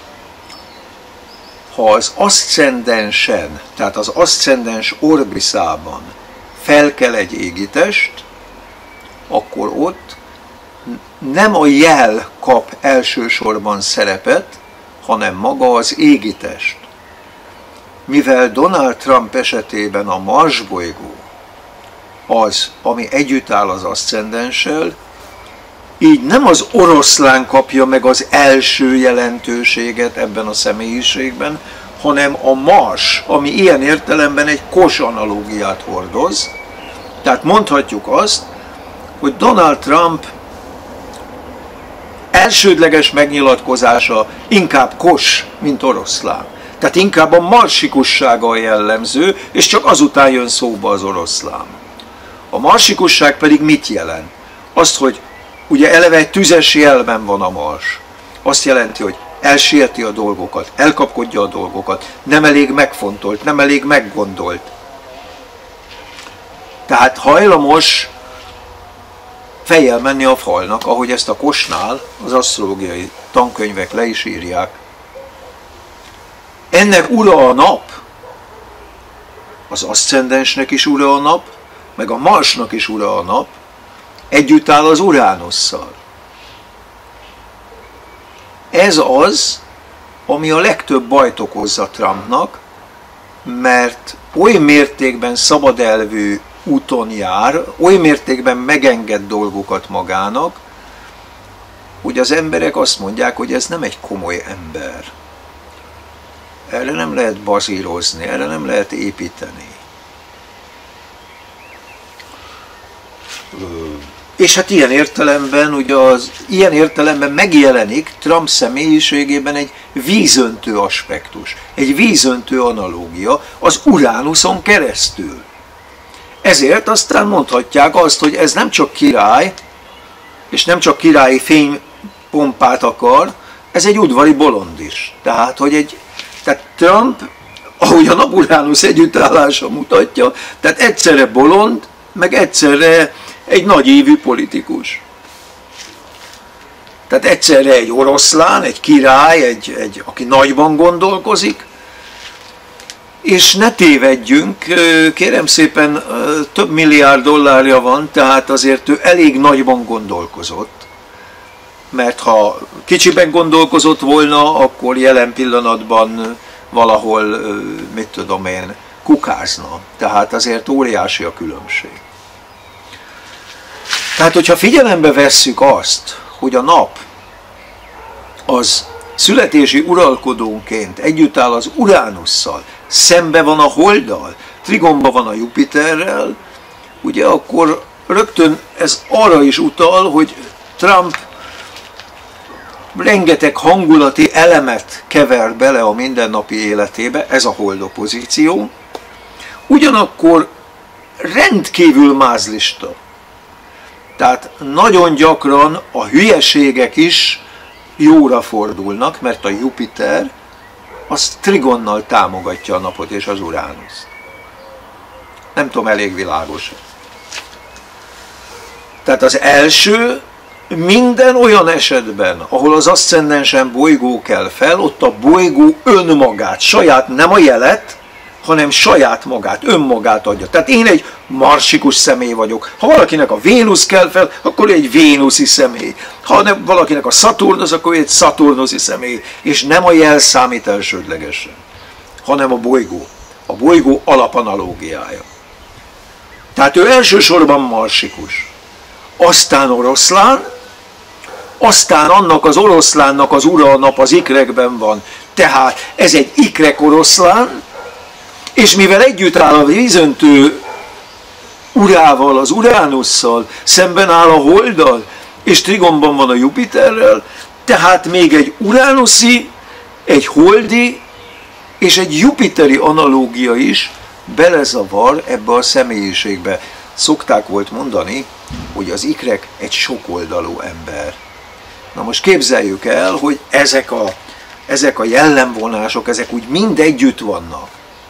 ha az aszcendensen, tehát az aszcendens orbiszában felkel egy égitest, akkor ott nem a jel kap elsősorban szerepet, hanem maga az égitest. Mivel Donald Trump esetében a Mars bolygó az, ami együtt áll az aszcendenssel, így nem az oroszlán kapja meg az első jelentőséget ebben a személyiségben, hanem a Mars, ami ilyen értelemben egy kos analógiát hordoz. Tehát mondhatjuk azt, hogy Donald Trump elsődleges megnyilatkozása inkább kos, mint oroszlán. Tehát inkább a marsikussága a jellemző, és csak azután jön szóba az oroszlán. A marsikusság pedig mit jelent? Azt, hogy ugye eleve egy tüzes jelben van a Mars. Azt jelenti, hogy elsieti a dolgokat, elkapkodja a dolgokat, nem elég megfontolt, nem elég meggondolt. Tehát hajlamos fejjel menni a falnak, ahogy ezt a kosnál az asztrológiai tankönyvek le is írják. Ennek ura a nap, az aszcendensnek is ura a nap, meg a Marsnak is ura a nap, együtt áll az Uránusszal. Ez az, ami a legtöbb bajt okozza Trumpnak, mert oly mértékben szabadelvű úton jár, oly mértékben megenged dolgokat magának, hogy az emberek azt mondják, hogy ez nem egy komoly ember. Erre nem lehet bazírozni, erre nem lehet építeni. És hát ilyen értelemben megjelenik Trump személyiségében egy vízöntő aspektus, egy vízöntő analógia az Uránuszon keresztül. Ezért aztán mondhatják azt, hogy ez nem csak király, és nem csak királyi fénypompát akar, ez egy udvari bolond is. Tehát Trump, ahogy a nap-Uránusz együttállása mutatja, tehát egyszerre bolond, meg egyszerre egy nagyívű politikus. Tehát egyszerre egy oroszlán, egy király, aki nagyban gondolkozik, és ne tévedjünk, kérem szépen, több milliárd dollárja van, tehát azért ő elég nagyban gondolkozott, mert ha kicsiben gondolkozott volna, akkor jelen pillanatban valahol, mit tudom én, kukázna. Tehát azért óriási a különbség. Tehát, hogyha figyelembe vesszük azt, hogy a nap az születési uralkodónként együtt áll az Uránusszal, szembe van a Holddal, trigonban van a Jupiterrel, ugye akkor rögtön ez arra is utal, hogy Trump rengeteg hangulati elemet kever bele a mindennapi életébe, ez a Hold opozíció, ugyanakkor rendkívül mázlista. Tehát nagyon gyakran a hülyeségek is jóra fordulnak, mert a Jupiter az trigonnal támogatja a napot és az Uránuszt. Nem tudom, elég világos. Tehát az első, minden olyan esetben, ahol az aszcendensen bolygó kell fel, ott a bolygó önmagát, saját, nem a jelet, hanem saját magát, önmagát adja. Tehát én egy marsikus személy vagyok. Ha valakinek a Vénusz kell fel, akkor egy vénuszi személy. Ha valakinek a Szaturnusz, akkor egy szaturnuszi személy. És nem a jel számít elsődlegesen, hanem a bolygó. A bolygó alapanalógiája. Tehát ő elsősorban marsikus. Aztán oroszlán, aztán annak az oroszlánnak az ura a nap az ikrekben van. Tehát ez egy ikrek oroszlán, és mivel együtt áll a vízöntő urával, az Uránusszal, szemben áll a Holddal, és trigonban van a Jupiterrel, tehát még egy uránuszi, egy holdi és egy jupiteri analógia is belezavar ebbe a személyiségbe. Szokták volt mondani, hogy az ikrek egy sokoldalú ember. Na most képzeljük el, hogy ezek a jellemvonások, ezek úgy mind együtt vannak.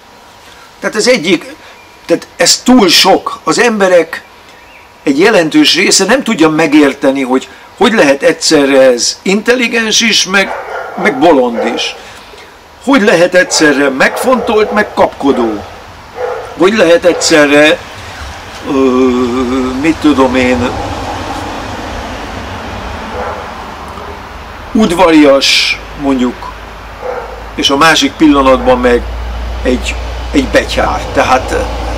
Tehát ez túl sok. Az emberek egy jelentős része nem tudja megérteni, hogy lehet egyszerre ez intelligens is, meg bolond is. Hogy lehet egyszerre megfontolt, meg kapkodó. Hogy lehet egyszerre, mit tudom én, udvarias, mondjuk, és a másik pillanatban meg egy betyár. Tehát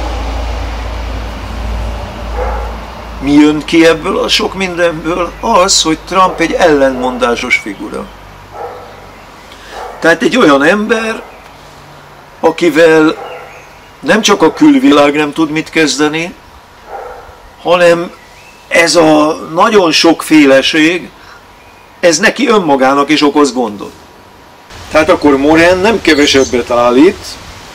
mi jön ki ebből a sok mindenből? Az, hogy Trump egy ellentmondásos figura. Tehát egy olyan ember, akivel nem csak a külvilág nem tud mit kezdeni, hanem ez a nagyon sokféleség, ez neki önmagának is okoz gondot. Tehát akkor Morin nem kevesebbet állít,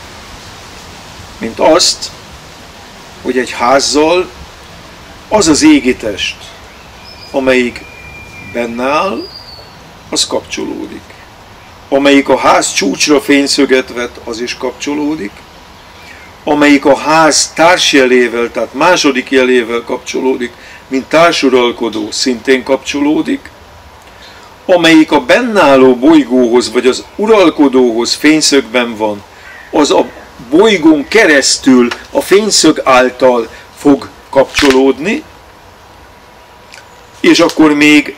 mint azt, hogy egy házzal az az égitest, amelyik benne áll, az kapcsolódik. Amelyik a ház csúcsra fényszöget vet, az is kapcsolódik. Amelyik a ház társjelével, tehát második jelével kapcsolódik, mint társuralkodó, szintén kapcsolódik. Amelyik a bennálló bolygóhoz, vagy az uralkodóhoz fényszögben van, az a bolygón keresztül a fényszög által fog kapcsolódni, és akkor még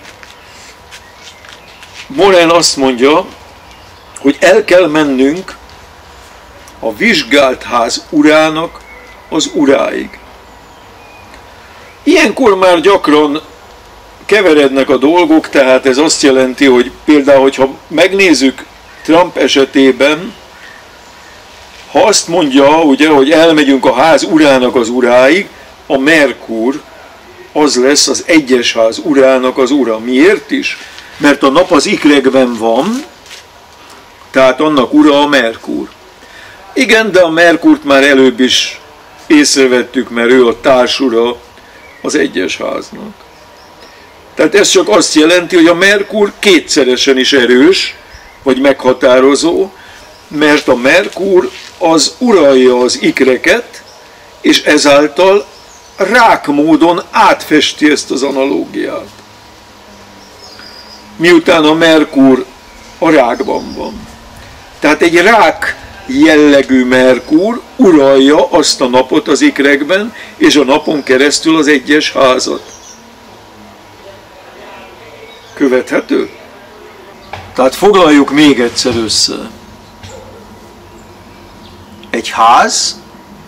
Morin azt mondja, hogy el kell mennünk a vizsgált ház urának az uráig. Ilyenkor már gyakran keverednek a dolgok, tehát ez azt jelenti, hogy például, hogyha megnézzük Trump esetében, ha azt mondja, ugye, hogy elmegyünk a ház urának az uráig, a Merkur az lesz az egyes ház urának az ura. Miért is? Mert a nap az ikrekben van, tehát annak ura a Merkur. Igen, de a Merkurt már előbb is észrevettük, mert ő a társura az egyes háznak. Tehát ez csak azt jelenti, hogy a Merkur kétszeresen is erős, vagy meghatározó, mert a Merkur az uralja az ikreket, és ezáltal rák módon átfesti ezt az analógiát. miután a Merkur a rákban van. Tehát egy rák jellegű Merkur uralja azt a napot az ikrekben, és a napon keresztül az egyes házat. Követhető? Tehát foglaljuk még egyszer össze. Egy ház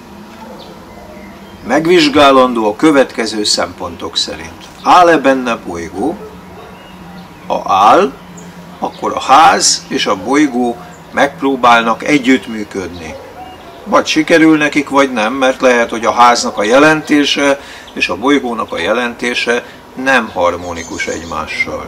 megvizsgálandó a következő szempontok szerint. Áll-e benne bolygó? Ha áll, akkor a ház és a bolygó megpróbálnak együttműködni. Vagy sikerül nekik, vagy nem, mert lehet, hogy a háznak a jelentése és a bolygónak a jelentése nem harmonikus egymással.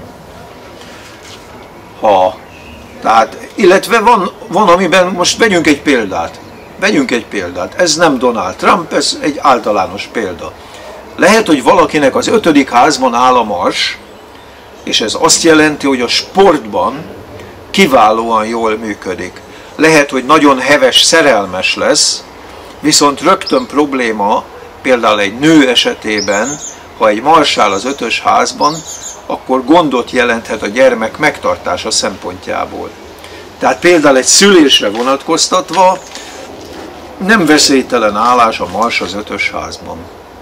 Illetve van, amiben most vegyünk egy példát. Ez nem Donald Trump, ez egy általános példa. Lehet, hogy valakinek az 5. házban áll a Mars, és ez azt jelenti, hogy a sportban kiválóan jól működik. Lehet, hogy nagyon heves szerelmes lesz, viszont rögtön probléma, például egy nő esetében, ha egy Mars áll az 5. házban, akkor gondot jelenthet a gyermek megtartása szempontjából. Tehát például egy szülésre vonatkoztatva nem veszélytelen állás a Mars az 5. házban.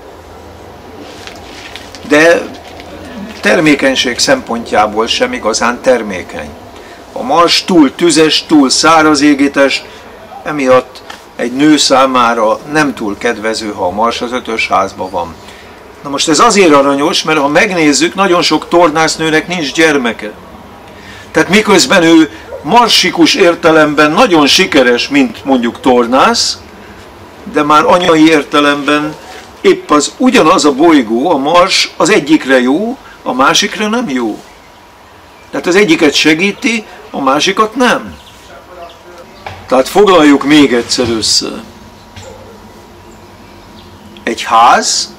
De termékenység szempontjából sem igazán termékeny. A Mars túl tüzes, túl száraz égítes, emiatt egy nő számára nem túl kedvező, ha a Mars az 5. házban van. Na most ez azért aranyos, mert ha megnézzük, nagyon sok tornásznőnek nincs gyermeke. Tehát miközben ő marsikus értelemben nagyon sikeres, mint mondjuk tornász, de már anyai értelemben épp az ugyanaz a bolygó, a Mars az egyikre jó, a másikra nem jó. Tehát az egyiket segíti, a másikat nem. Tehát foglaljuk még egyszer össze. Egy ház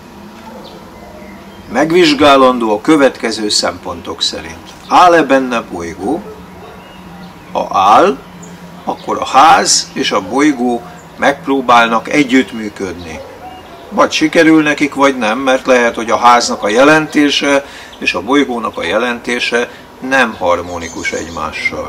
megvizsgálandó a következő szempontok szerint. Áll-e benne bolygó? Ha áll, akkor a ház és a bolygó megpróbálnak együttműködni. Vagy sikerül nekik, vagy nem, mert lehet, hogy a háznak a jelentése és a bolygónak a jelentése nem harmonikus egymással.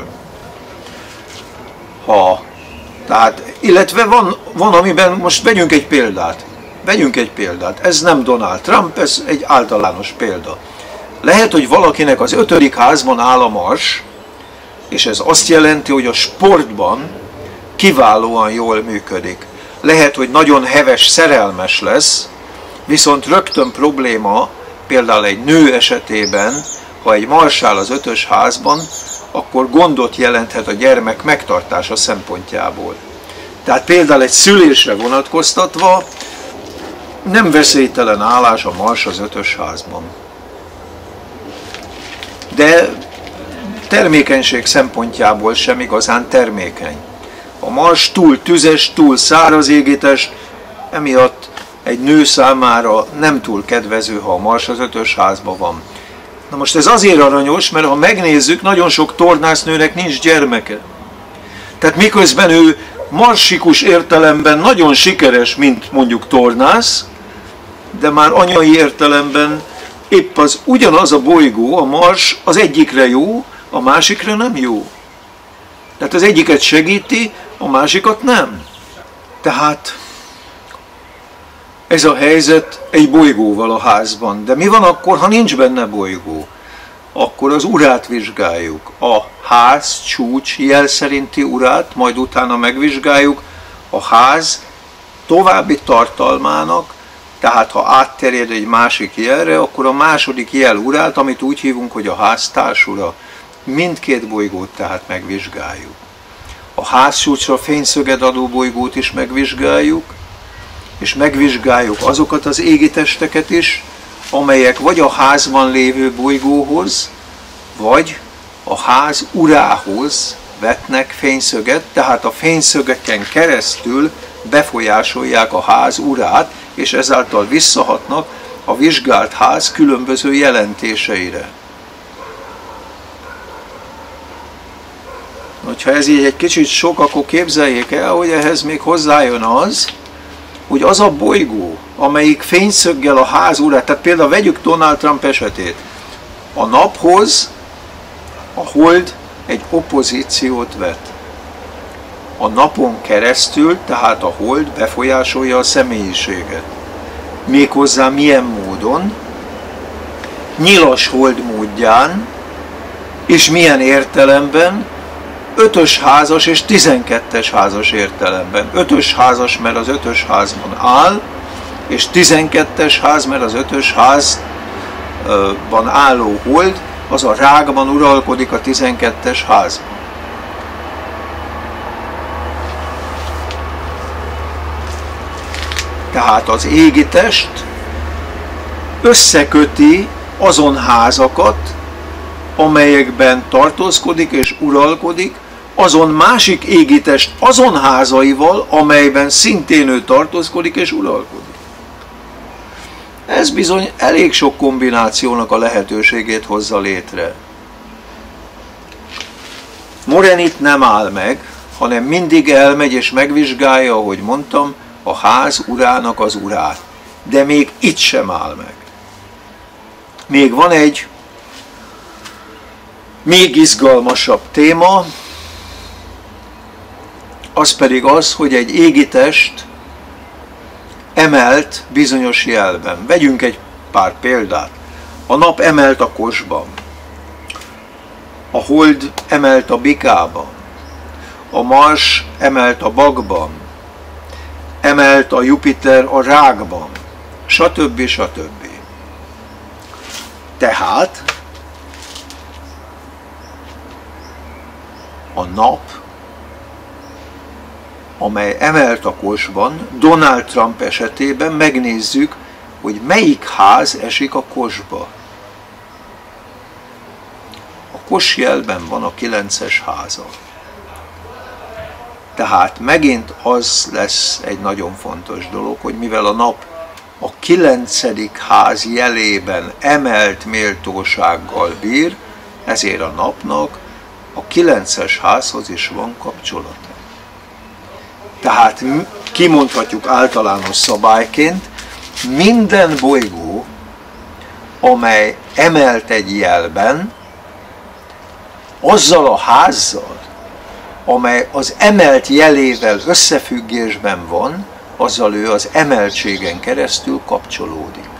Illetve van, amiben most vegyünk egy példát. Ez nem Donald Trump, ez egy általános példa. Lehet, hogy valakinek az 5. házban áll a Mars, és ez azt jelenti, hogy a sportban kiválóan jól működik. Lehet, hogy nagyon heves szerelmes lesz, viszont rögtön probléma, például egy nő esetében, ha egy Mars áll az 5. házban, akkor gondot jelenthet a gyermek megtartása szempontjából. Tehát például egy szülésre vonatkoztatva nem veszélytelen állás a Mars az 5. házban. De termékenység szempontjából sem igazán termékeny. A Mars túl tüzes, túl száraz égítes, emiatt egy nő számára nem túl kedvező, ha a Mars az 5. házban van. Na most ez azért aranyos, mert ha megnézzük, nagyon sok tornásznőnek nincs gyermeke. Tehát miközben ő marsikus értelemben nagyon sikeres, mint mondjuk tornász, de már anyai értelemben épp az ugyanaz a bolygó, a Mars az egyikre jó, a másikra nem jó. Tehát az egyiket segíti, a másikat nem. Tehát ez a helyzet egy bolygóval a házban. De mi van akkor, ha nincs benne bolygó? Akkor az urát vizsgáljuk. A ház csúcs jel szerinti urát, majd utána megvizsgáljuk a ház további tartalmának, tehát ha átterjed egy másik jelre, akkor a második jel urát, amit úgy hívunk, hogy a ház társura. Mindkét bolygót tehát megvizsgáljuk. A házcsúcsra fényszöget adó bolygót is megvizsgáljuk, és megvizsgáljuk azokat az égitesteket is, amelyek vagy a házban lévő bolygóhoz, vagy a ház urához vetnek fényszöget, tehát a fényszögeken keresztül befolyásolják a ház urát, és ezáltal visszahatnak a vizsgált ház különböző jelentéseire. Ha ez így egy kicsit sok, akkor képzeljék el, hogy ehhez még hozzájön az, hogy az a bolygó, amelyik fényszöggel a ház urát, tehát például vegyük Donald Trump esetét, a naphoz A hold egy opozíciót vet. A napon keresztül, tehát a hold befolyásolja a személyiséget. Méghozzá milyen módon? Nyilas hold módján, és milyen értelemben? 5-ös házas és 12-es házas értelemben. 5-ös házas, mert az 5-ös házban áll, és 12-es ház, mert az 5-ös házban álló hold, az a rákban uralkodik a 12-es házban. Tehát az égitest összeköti azon házakat, amelyekben tartózkodik és uralkodik, azon másik égitest azon házaival, amelyben szintén ő tartózkodik és uralkodik. Ez bizony elég sok kombinációnak a lehetőségét hozza létre. Morenit nem áll meg, hanem mindig elmegy és megvizsgálja, ahogy mondtam, a ház urának az urát. De még itt sem áll meg. Még van egy még izgalmasabb téma, az pedig az, hogy egy égitest emelt bizonyos jelben. Vegyünk egy pár példát. A nap emelt a kosban, a hold emelt a bikában, a Mars emelt a bakban, emelt a Jupiter a rákban, stb. Stb. Tehát a nap, amely emelt a kosban, Donald Trump esetében megnézzük, hogy melyik ház esik a kosba. A kosjelben van a 9-es háza. Tehát megint az lesz egy nagyon fontos dolog, hogy mivel a nap a 9. ház jelében emelt méltósággal bír, ezért a napnak a 9-es házhoz is van kapcsolata. Tehát kimondhatjuk általános szabályként, minden bolygó, amely emelt egy jelben, azzal a házzal, amely az emelt jelével összefüggésben van, azzal ő az emeltségen keresztül kapcsolódik.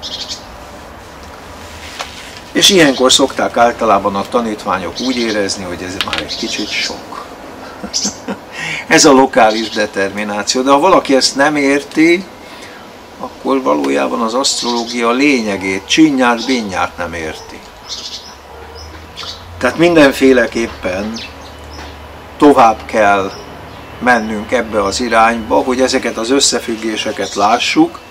És ilyenkor szokták általában a tanítványok úgy érezni, hogy ez már egy kicsit sok. Ez a lokális determináció. De ha valaki ezt nem érti, akkor valójában az asztrológia lényegét, csinyát, bínyát nem érti. Tehát mindenféleképpen tovább kell mennünk ebbe az irányba, hogy ezeket az összefüggéseket lássuk,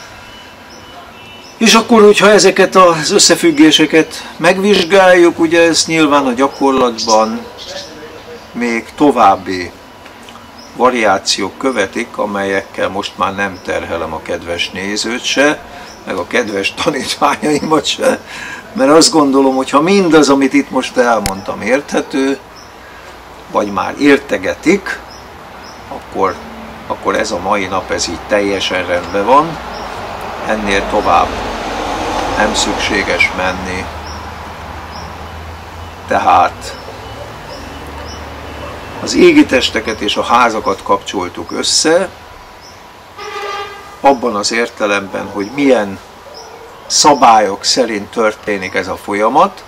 és akkor, hogyha ezeket az összefüggéseket megvizsgáljuk, ugye ez nyilván a gyakorlatban még további variációk követik, amelyekkel most már nem terhelem a kedves nézőt se, meg a kedves tanítványaimat se, mert azt gondolom, hogy ha mindaz, amit itt most elmondtam érthető, vagy már értegetik, akkor ez a mai nap ez így teljesen rendben van, ennél tovább nem szükséges menni. Tehát az égitesteket és a házakat kapcsoltuk össze, abban az értelemben, hogy milyen szabályok szerint történik ez a folyamat,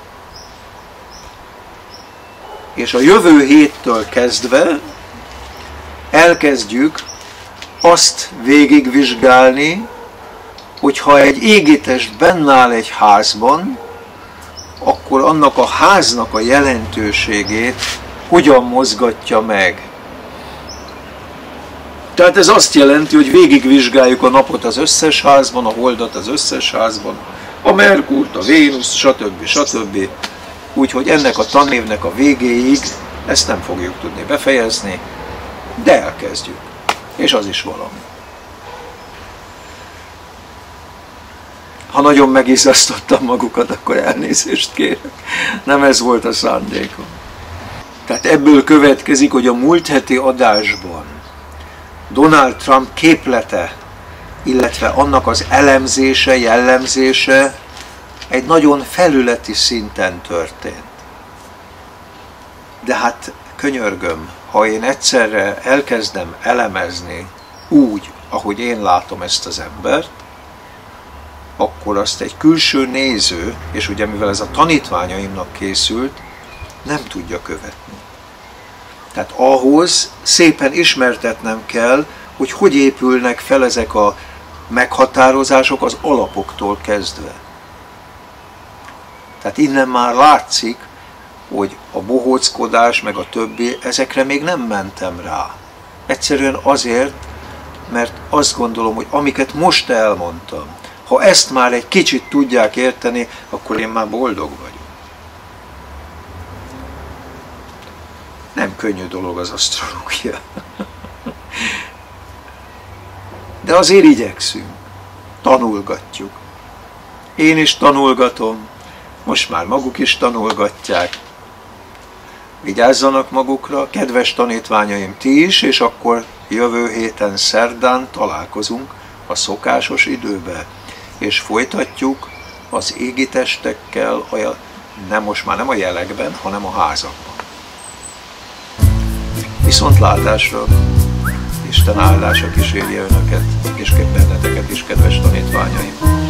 és a jövő héttől kezdve elkezdjük azt végigvizsgálni, hogy ha egy égitest benn áll egy házban, akkor annak a háznak a jelentőségét hogyan mozgatja meg. Tehát ez azt jelenti, hogy végigvizsgáljuk a napot az összes házban, a holdat az összes házban, a Merkurt, a Vénusz, stb. Stb. Úgyhogy ennek a tanévnek a végéig ezt nem fogjuk tudni befejezni, de elkezdjük. És az is valami. Ha nagyon megizzasztottam magukat, akkor elnézést kérek. Nem ez volt a szándékom. Tehát ebből következik, hogy a múlt heti adásban Donald Trump képlete, illetve annak az elemzése, jellemzése egy nagyon felületi szinten történt. De hát könyörgöm, ha én egyszerre elkezdem elemezni úgy, ahogy én látom ezt az embert, akkor azt egy külső néző, és ugye mivel ez a tanítványaimnak készült, nem tudja követni. Tehát ahhoz szépen ismertetnem kell, hogy hogy épülnek fel ezek a meghatározások az alapoktól kezdve. Tehát innen már látszik, hogy a bohóckodás meg a többi, ezekre még nem mentem rá. Egyszerűen azért, mert azt gondolom, hogy amiket most elmondtam, ha ezt már egy kicsit tudják érteni, akkor én már boldog vagyok. Nem könnyű dolog az asztrológia. De azért igyekszünk, tanulgatjuk. Én is tanulgatom, most már maguk is tanulgatják. Vigyázzanak magukra, kedves tanítványaim, ti is, és akkor jövő héten szerdán találkozunk a szokásos időben, és folytatjuk az égi testekkel, most már nem a jelekben, hanem a házakban. Viszontlátásra, Isten áldása kísérje önöket, és benneteket is, kedves tanítványaim!